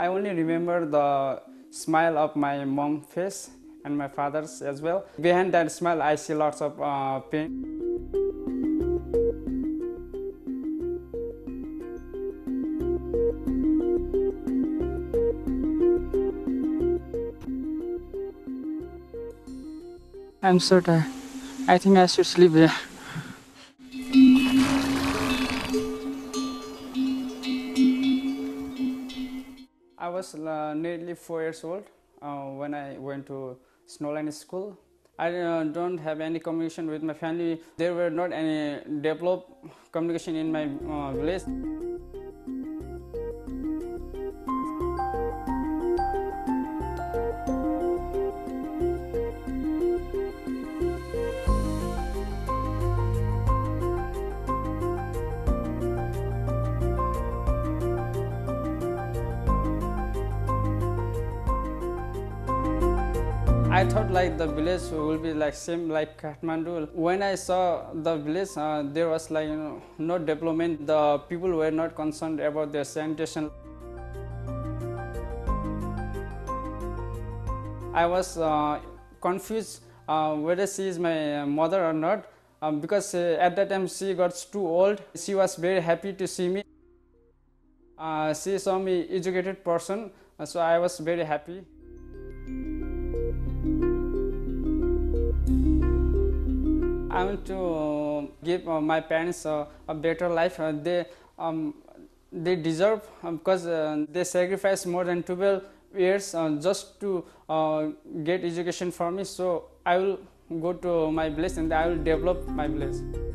I only remember the smile of my mom's face and my father's as well. Behind that smile, I see lots of pain. I'm so tired. I think I should sleep here. I was nearly 4 years old when I went to Snowline School. I don't have any communication with my family. There were not any developed communication in my village. I thought like the village will be like same like Kathmandu. When I saw the village, there was like no development. The people were not concerned about their sanitation. I was confused whether she is my mother or not because at that time she got too old. She was very happy to see me. She saw me educated person, so I was very happy. I want to give my parents a better life. They deserve because they sacrificed more than 12 years just to get education for me. So I will go to my village and I will develop my village.